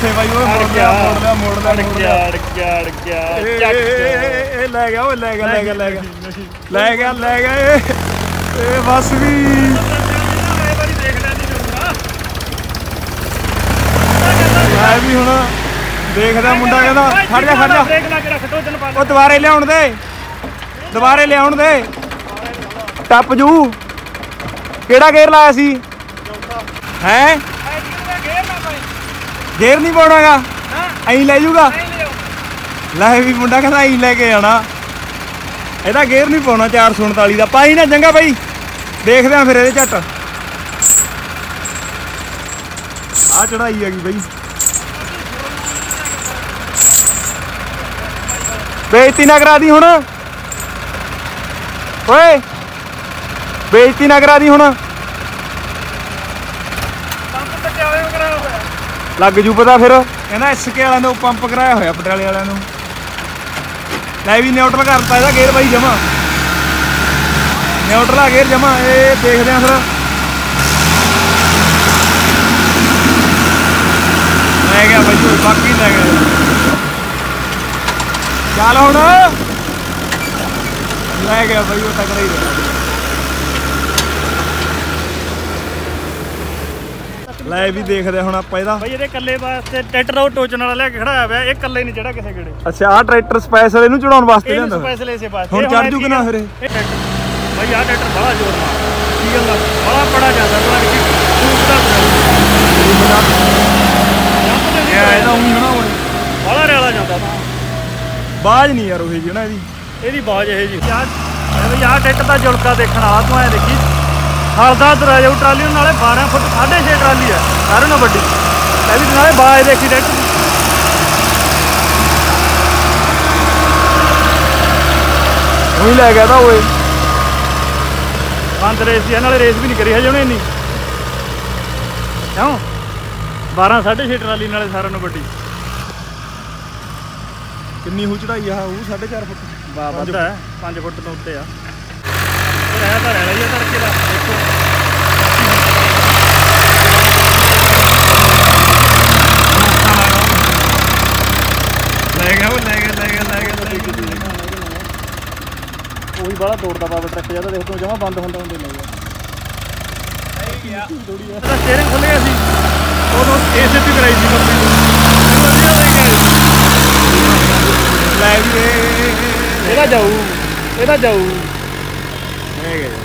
किथे भाई वो मोड़ गया अड़ गया ए ले गया वो ले गया ए बस भी मैं भी हुण देखदा मुंडा कहंदा खड़ जा ब्रेक ला के रख दो जन पा ओ दोबारे लियाउण दे टप जू केड़ा गेर लाया सी हैं गेर नहीं पाउणागा ऐं ले जूगा ਲੈ ਵੀ ਮੁੰਡਾ ਕਹਿੰਦਾ ਐਂ ਲੈ ਕੇ ਜਾਣਾ ਇਹਦਾ ਗੇਅਰ ਨਹੀਂ ਪਾਉਣਾ 439 ਦਾ ਪਾਈ ਨਾ ਚੰਗਾ ਬਾਈ ਦੇਖਦੇ ਆ ਫਿਰ ਇਹਦੇ ਝੱਟ ਆ ਚੜਾਈ ਹੈਗੀ ਬਾਈ ਬੇਇੱਜ਼ਤੀ ਨਾ ਕਰਾ ਦੀ ਹੁਣ ਓਏ ਬੇਇੱਜ਼ਤੀ ਨਾ ਕਰਾ ਦੀ ਹੁਣ ਲੱਗ ਜੂ ਪਤਾ ਫਿਰ ਕਹਿੰਦਾ ਐਸਕੇ ਵਾਲਿਆਂ ਨੂੰ ਪੰਪ ਕਰਾਇਆ ਹੋਇਆ ਪਟਿਆਲੇ ਵਾਲਿਆਂ ਨੂੰ ਲੈ ਵੀ ਨਿਊਟਰਲ ਕਰਤਾ ਇਹਦਾ ਗੇਅਰ ਬਾਈ ਜਮਾ ਨਿਊਟਰਲ ਆ ਗੇਅਰ ਜਮਾ ਇਹ ਦੇਖਦੇ ਆ ਫਿਰ ਲੈ ਗਿਆ ਬਾਈ ਬਾਕੀ ਲੈ ਗਿਆ ਚੱਲ ਹੁਣ ਲੈ ਗਿਆ ਬਾਈ ਉਹ ਤਕੜਾ ਹੀ ਰਿਹਾ ਲੈ ਵੀ ਦੇਖਦੇ ਹੁਣ ਆਪਾਂ ਇਹਦਾ ਬਈ ਇਹਦੇ ਕੱਲੇ ਵਾਸਤੇ ਟਰੈਕਟਰ ਉਹ ਟੋਚਣ ਵਾਲਾ ਲੈ ਕੇ ਖੜਾਇਆ ਪਿਆ ਇਹ ਕੱਲੇ ਨਹੀਂ ਜਿਹੜਾ ਕਿਸੇ ਗੇੜੇ ਅੱਛਾ ਆਹ ਟਰੈਕਟਰ ਸਪੈਸ਼ਲ ਇਹਨੂੰ ਚੜਾਉਣ ਵਾਸਤੇ ਲਿਆਂਦਾ ਸਪੈਸ਼ਲ ਇਸੇ ਵਾਸਤੇ ਹੁਣ ਚੜ ਜੂ ਕਿ ਨਾ ਫਿਰ ਇਹ ਬਈ ਆਹ ਟਰੈਕਟਰ ਬੜਾ ਜ਼ੋਰ ਨਾਲ ਕੀ ਗੱਲ ਆ ਬੜਾ ਪੜਾ ਜਾਂਦਾ ਬੜਾ ਕਿ ਦੂਸਰਾ ਇਹਦਾ ਉਹੀ ਹੋਣਾ ਓਏ ਬੜਾ ਰੇਲਾ ਜਾਂਦਾ ਤਾਂ ਬਾਜ ਨਹੀਂ ਯਾਰ ਉਹੀ ਜੀ ਨਾ ਇਹਦੀ ਬਾਜ ਇਹ ਜੀ ਯਾਰ ਬਈ ਆਹ ਟਰੈਕਟਰ ਦਾ ਜੁਲਕਾ ਦੇਖਣਾ ਆ ਤੂੰ ਐ ਦੇਖੀ ਹਲਦਾ ਤੁਰਿਆ ਜਾਊ ਟਰਾਲੀ ਨਾਲੇ 12 ਫੁੱਟ 6.5 ਟਰਾਲੀ ਆ ਸਾਰਿਆਂ ਨਾਲੋਂ ਵੱਡੀ ਇਹ ਵੀ ਨਾਲੇ ਬਾਜ ਦੇਖੀ ਟਰੈਕਟਰ ਉਹੀ ਲੈ ਗਿਆ ਤਾਂ ਓਏ ਬੰਦ ਰੇਸ ਦੀ ਨਾਲੇ ਰੇਸ ਵੀ ਨਹੀਂ ਕਰੀ ਹਜੇ ਉਹਨੇ ਇੰਨੀ ਕਿਉਂ 12 6.5 ਟਰਾਲੀ ਨਾਲੇ ਸਾਰਿਆਂ ਨਾਲੋਂ ਵੱਡੀ ਕਿੰਨੀ ਹੋ ਚੜਾਈ ਆ ਉਹ 4.5 ਫੁੱਟ ਵੱਧ ਹੈ 5 ਫੁੱਟ ਤੋਂ ਉੱਤੇ ਆ ਰਹਿ ਤਾਂ ਰਹਿ ਲਿਆ ਤੜਕੇ ਦਾ ਦੇਖੋ ਲੈ ਗਿਆ ਉਹੀ ਬੜਾ ਦੌੜਦਾ ਪਾਵਰ ਟਰੱਕ ਜਿਆਦਾ ਦੇਖ ਤੂੰ ਜਮਾ ਬੰਦ ਹੁੰਦਾ ਹੁੰਦੇ ਲੈ ਗਿਆ ਇਹਦਾ ਸਟੀਅਰਿੰਗ ਖੁੱਲ ਗਿਆ ਸੀ ਉਦੋਂ ਏਸੀਪੀ ਕਰਾਈ ਸੀ ਕੰਪਨੀ ਨੂੰ ਵਧੀਆ ਲੈ ਕੇ ਲੈ ਵੀ ਇਹਦਾ ਜਾਊ ਲੈ ਗਿਆ